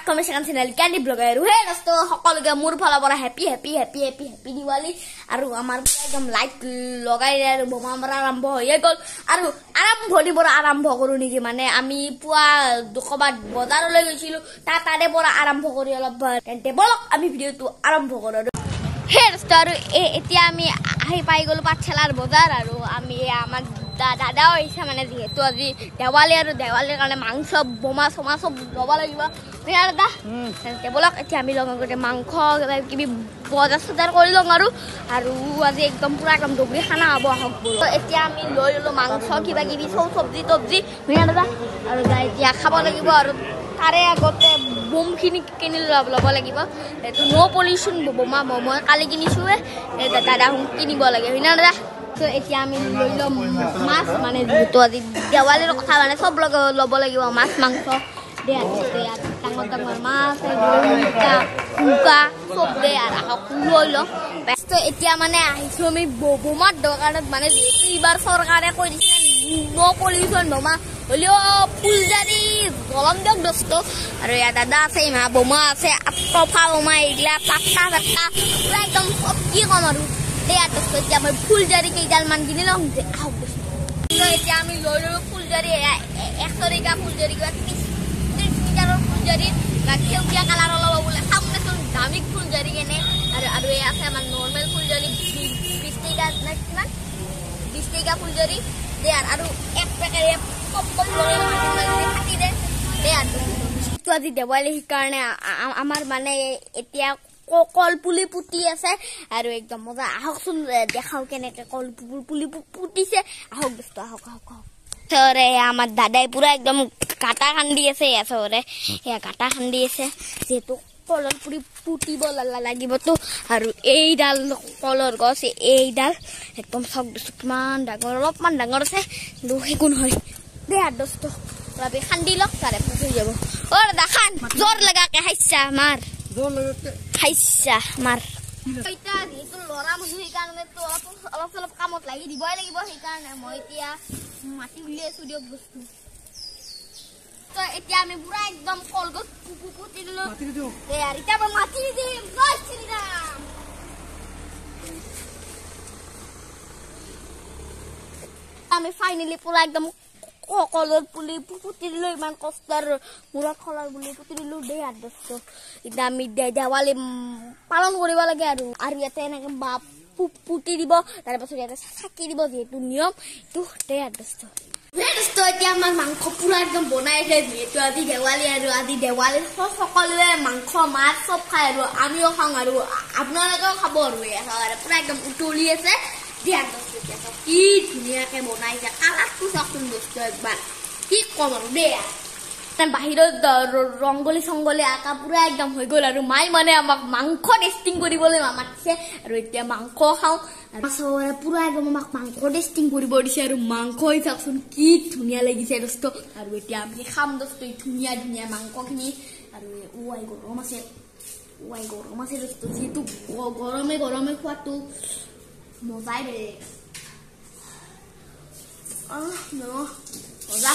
from second channel Candy Blogger. Hey, dosto সকলকে মোৰ ফালৰ পৰা হেপি দিৱালী আৰু আমাৰ একদম লাইক লগাই আৰু বোমা মাৰা আৰম্ভ হৈ গ'ল আৰু আৰম্ভণি পৰা আৰম্ভ কৰো নেকি মানে আমি পুৱা দুকবাত বজাৰলৈ গৈছিলো তাৰে পৰা আৰম্ভ কৰি অলপ তেন্তে বলক আমি ভিডিওটো আৰম্ভ কৰো হে dosto আৰু এতিয়া আমি আহি পাই গলো পাঠশালাৰ বজাৰ আৰু আমি আমাক দাদাও আহিছে মানে যেহেতু আজি দেৱালী আৰু দেৱালীৰ কাৰণে মাংস বোমা চমা চব ল'ব লাগিব দাদা বলক এতিয়া আমি লগ গোটেই মাংস কিবি বজাৰ চজাৰ কৰি লওঁ আৰু আজি একদম পুৰা একদম ডবৰি খানা হ'ব আহক এতিয়া আমি লৈ ল'লো মাংস কিবা কিবি চব্জি দাদা আৰু এতিয়া খাব লাগিব আৰু তাৰে আগতে বোমখিনি কিনি ল'ব লাগিব এইটো ন' পলিউশ্যন বোমা মই কালি কিনিছোঁহে দাদা কিনিব লাগে হয় না দাদা এতিয়া আমি লৈ ল'ম মাছ মানে যিহেতু আজি দেৱালীৰ কথা মানে চব ল'ব লাগিব মাছ মাংস ডাঙৰ ডাঙৰ মাছ শুকা চব দে আৰু লৈ ল'ম এতিয়া মানে আহিছোঁ আমি বোমাৰ দোকানত মানে যিহেতু এইবাৰ চৰকাৰে কৈ দিছে ন' পলিউশ্যন বোমা হ'লেও ফুলজাৰি গৰম দিয়ক দোস্ত আৰু ইয়াত দাদা আছে ইমা বোমা আছে তফা বোমা এইগিলা পাত্তা চাত্তা পুৰা একদম চব কি ক'ম আৰু এতিয়া মই ফুলজাৰি কেইডালমান কিনি লওঁ আহক এতিয়া আমি লৈ ল'লোঁ ফুলজাৰি 100 টকা ফুলজাৰি কিবা 30 মিটাৰৰ ফুলজাৰি বা সেউজীয়া কালাৰৰ ল'ব বোলে চাওঁচোন দামী ফুলজাৰি কেনে আৰু এই আছে আমাৰ নৰ্মেল ফুলজাৰি 20 টকা নে কিমান 20 টকা ফুলজাৰি দে আৰু এক পেকেট থাকি দে আজি দেৱালী সেইকাৰণে আমাৰ মানে এতিয়া কলপুলি পুতি আছে আৰু একদম মজা আহকচোন দেখাও কেনেকে কলপুলি পুতিছে আহক দোস্ত আহক আমাৰ দাদাই পুৰা একদম কাটা খান্দি আছে সেয়া কাটা খান্দি আছে যিহেতু কলৰ পুলি পুতিব লাগিবতো আৰু এইডাল কলৰ গছ এইডাল একদম চক দোস্ত কিমান ডাঙৰ অলপমান ডাঙৰ আছে কিন্তু একো নহয় দে দোস্ত খান্দি লওক তাৰে পুতি যাব দাদা খান জোৰ লগাকে হাইছা মাৰ হাইছা মাৰ যিহেতু ল'ৰা মানুহ সেইকাৰণেতো অলপ চলপ কামত লাগি দিবই লাগিব সেইকাৰণে মই এতিয়া মাটি উলিয়াইছো দিয়ক বস্তু এতিয়া আমি পুৰা একদম কলগছ পুতি দিলো এতিয়া মই মাটি দিম আমি ফাইনেলি পুৰা একদম কলৰ পুলি পুতি দিলো ইমান কষ্টৰ মূৰত কলৰ পুলি পুতি দিলো দেই দোস্ত এতিয়া আমি দেৱালী পালন কৰিব লাগে আৰু ইয়াতে এনেকে পুতি দিব তাৰপাছত ইয়াতে চাকি দিব যিহেতু নিয়ম এইটো দেই দোস্ত এতিয়া আমাৰ মাংস পুৰা একদম বনাইছে যিহেতু আজি দেৱালী আৰু আজি দেৱালী সকলোৱে মাংস মাছ চব খায় আৰু আমিও খাওঁ আৰু আপোনালোকেও খাব আৰু পুৰা একদম উতলি আছে কি ধুনীয়াকে বনাইছে কালাৰটো চাওকচোন দোস্ত একবাৰ কি কম আৰু দেই বাহিৰত ৰংগলী চংগলী আঁকা পুৰা একদম হৈ গ'ল আৰু মাই মানে আমাক মাংস টেষ্টিং কৰিবলৈ মাতিছে আৰু এতিয়া মাংস খাওঁ আৰু পুৰা একদম আমাক মাংস টেষ্টিং কৰিব দিছে আৰু মাংস চাওকচোন কি ধুনীয়া লাগিছে দোস্ত আৰু এতিয়া আমি খাম দোস্ত ধুনীয়া ধুনীয়া মাংসখিনি আৰু গৰম আছে দোস্ত যিহেতু গৰমে খোৱাটো মজাই বেলেগ মজা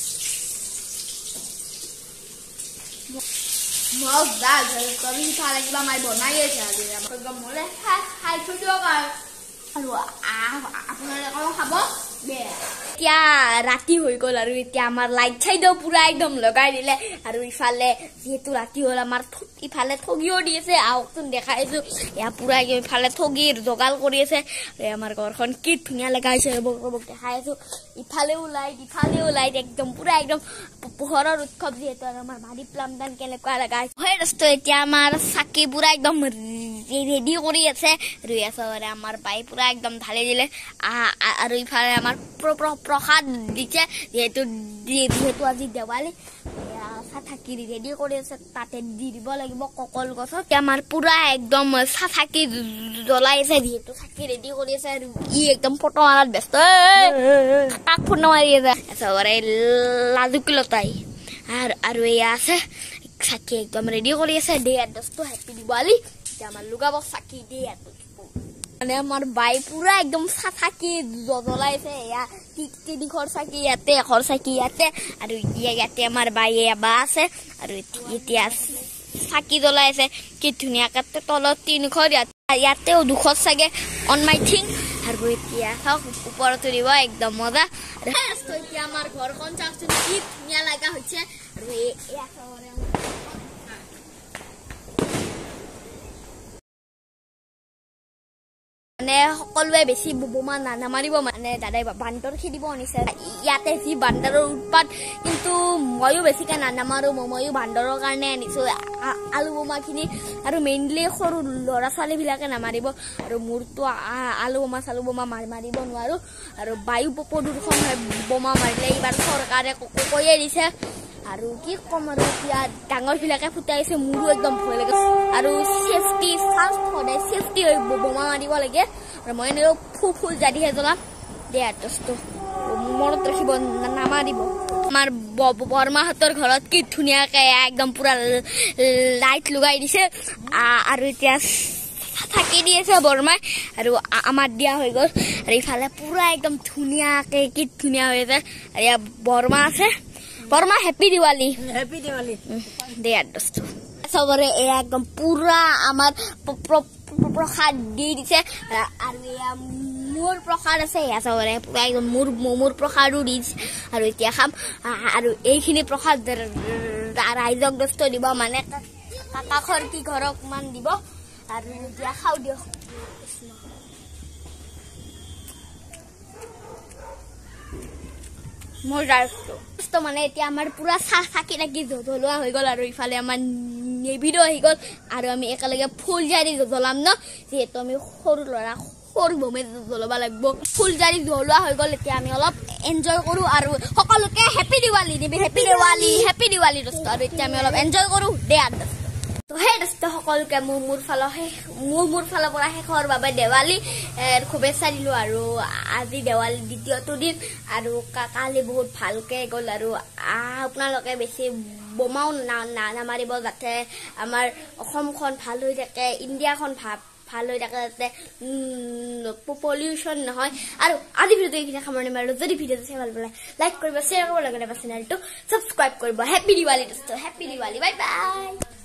সিফালে কিবা মাই বনাই আছে আজি একদম মলে খাই থৈ দিয়ক আৰু আপোনালোকেও খাব এতিয়া ৰাতি হৈ গ'ল আৰু এতিয়া আমাৰ লাইট চাইডো পুৰা একদম লগাই দিলে আৰু ইফালে যিহেতু ৰাতি হ'ল আমাৰ ইফালে ঠগিও দি আছে আহকচোন দেখাইছো এয়া পুৰা ইফালে ঠগিৰ যোগাল কৰি আছে আমাৰ ঘৰখন কি ধুনীয়া লগাইছে দেখাই আছো ইফালেও লাইট একদম পুৰা একদম পোহৰৰ উৎসৱ যিহেতু আৰু আমাৰ ভাৰী প্লামদান কেনেকুৱা লগাইছে হয় দোস্ত এতিয়া আমাৰ চাকি পুৰা একদম ৰেডি কৰি আছে ৰৈ আছে আমাৰ বাই পুৰা একদম ঢালি দিলে আৰু ইফালে আমাৰ প্ৰসাদ দিছে যিহেতু আজি দেৱালী চাকি ৰেডি কৰি আছে তাতে দি দিব লাগিব ককল গছত আমাৰ পুৰা একদম চাকি জ্বলাই আছে যিহেতু চাকি ৰেডি কৰি আছে আৰু ই একদম ফটো মাৰাত ব্যস্ত কাক ফটো মাৰি আছে লাজুকিলতাই আৰু এয়া আছে চাকি একদম ৰেডি কৰি আছে দে দোস্ত হেপি দিৱালী এতিয়া আমাৰ লুগাব চাকি দে মানে আমাৰ বাই পুৰা একদম চাকি জ্বলাইছে এয়া তিনিখৰ চাকি ইয়াতে এখৰ চাকি ইয়াতে আৰু ইয়াতে আমাৰ বাই বা আছে আৰু এতিয়া চাকি জ্বলাই আছে কি ধুনীয়াকে তলত 300 ইয়াতেও 200 চাগে অন মাই থিং আৰু এতিয়া চাওক ওপৰত উৰিব একদম মজা এতিয়া আমাৰ ঘৰখন চাওকচোন কি ধুনীয়া লগা হৈছে আৰু এয়া মানে সকলোৱে বেছি বোমা নামাৰিব মানে দাদাই বান্দৰ খেদিব আনিছে ইয়াতে যি বান্দৰৰ উৎপাত কিন্তু ময়ো বেছিকে নামাৰো ময়ো বান্দৰৰ কাৰণে আনিছো আলু বোমাখিনি আৰু মেইনলি সৰু ল'ৰা ছোৱালীবিলাকে নামাৰিব আৰু মোৰতো আলু বোমা মাৰিব নোৱাৰো আৰু বায়ু প্ৰদূষণ হয় বোমা মাৰিলে এইবাৰ চৰকাৰে কৈয়ে দিছে আৰু কি কম আৰু এতিয়া ডাঙৰবিলাকে ফুটাইছে মোৰো একদম ভয় লাগে আৰু সেফটি ফাৰ্ষ্ট সদায় সেফটি হৈ বোমা মাৰিব লাগে আৰু মই এনেও ফুল জাৰিহে জ্বলাম দে আৰ্টটো মনত ৰাখিব নামাৰিব আমাৰ বৰমাহঁতৰ ঘৰত কি ধুনীয়াকে একদম পুৰা লাইট লগাই দিছে আৰু এতিয়া থাকি দি আছে বৰমাই আৰু আমাৰ দিয়া হৈ গ'ল আৰু ইফালে পুৰা একদম ধুনীয়াকে কি ধুনীয়া হৈ আছে আৰু ইয়াত বৰমা আছে বৰমা হেপী দিৱালী দে আৰ্টটো চবৰে এয়া একদম পুৰা আমাৰ প্ৰসাদ দি দিছে আৰু এয়া মোৰ প্ৰসাদ আছে এয়া চবৰে পুৰা একদম মোৰ প্ৰসাদো দি দিছে আৰু এতিয়া খাম আৰু এইখিনি প্ৰসাদ ৰাইজক দস্ত দিব মানে কাষৰ কি ঘৰক মান দিব আৰু এতিয়া খাওঁ দিয়ক মোৰ ৰাইজটো মানে এতিয়া আমাৰ পুৰা চাকি লাগি জ্বলোৱা হৈ গ'ল আৰু ইফালে আমাৰ নেভিডো আহি গ'ল আৰু আমি একেলগে ফুল জাৰি জ্বলাম ন যিহেতু আমি সৰু ল'ৰা সৰু বোমে জ্বলাব লাগিব ফুল জাৰি জ্বলোৱা হৈ গ'ল এতিয়া আমি অলপ এনজয় কৰোঁ আৰু সকলোকে হেপী দিৱালী দিবি হেপী দিৱালী দোস্ত আৰু এতিয়া আমি অলপ এনজয় কৰোঁ দে দোস্ত তো সেই দোস্ত সকলোকে মোৰ ফালৰ পৰা শেষৰ বাবে দেৱালী শুভেচ্ছা দিলোঁ আৰু আজি দেৱালী দ্বিতীয়টো দিন আৰু কালি বহুত ভালকে গ'ল আৰু আপোনালোকে বেছি বোমাও নামাৰিব যাতে আমাৰ অসমখন ভাল হৈ থাকে ইণ্ডিয়াখন ভাল হৈ থাকে যাতে পলিউশ্যন নহয় আৰু আজি ভিডিঅ'টো এইখিনি সামৰণি মাৰিলোঁ যদি ভিডিঅ'টো চাই ভাল পালে লাইক কৰিব শ্বেয়াৰ কৰিব লগতে চেনেলটো ছাবস্ক্ৰাইব কৰিব হেপী দিৱালী দোস্ত হেপী দিৱালী বাই বাই